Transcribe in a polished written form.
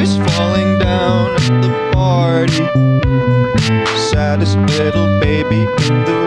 tears falling down at the party. Saddest little baby in the